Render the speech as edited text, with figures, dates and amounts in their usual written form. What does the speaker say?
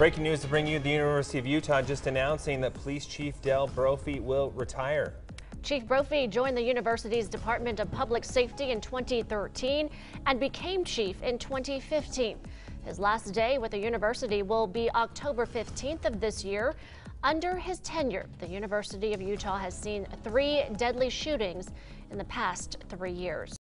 Breaking news to bring you: the University of Utah just announcing that Police Chief Del Brophy will retire. Chief Brophy joined the university's Department of Public Safety in 2013 and became chief in 2015. His last day with the university will be October 15th of this year. Under his tenure, the University of Utah has seen 3 deadly shootings in the past 3 years.